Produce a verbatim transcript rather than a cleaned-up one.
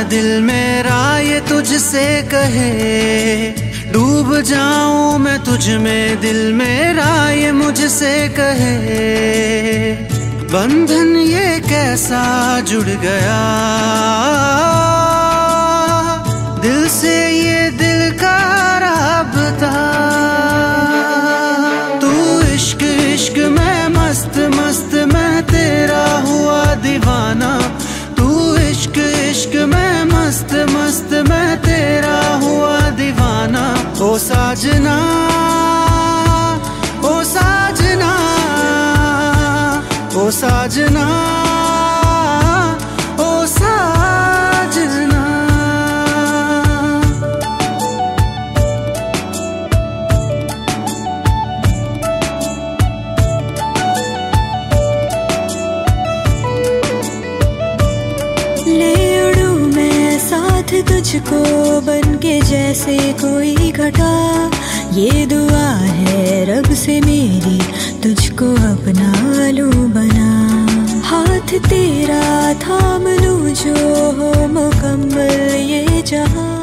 दिल मेरा ये तुझसे कहे, डूब जाऊं मैं तुझ में दिल मेरा ये मुझसे कहे। बंधन ये कैसा जुड़ गया दिल से, ये दिल का राबता। तू इश्क इश्क मैं मस्त मस्त मैं तेरा हुआ दीवाना। तू इश्क इश्क मैं मस्त मस्त मैं तेरा हुआ दीवाना। ओ साजना ओ साजना ओ साजना ओ साजना। ले उड़ूं मैं साथ तुझको बन के जैसे कोई घटा। ये दुआ है रब से मेरी तुझको अपना लूं बना। हाथ तेरा थाम लूं जो हो मुकम्मल ये जहां।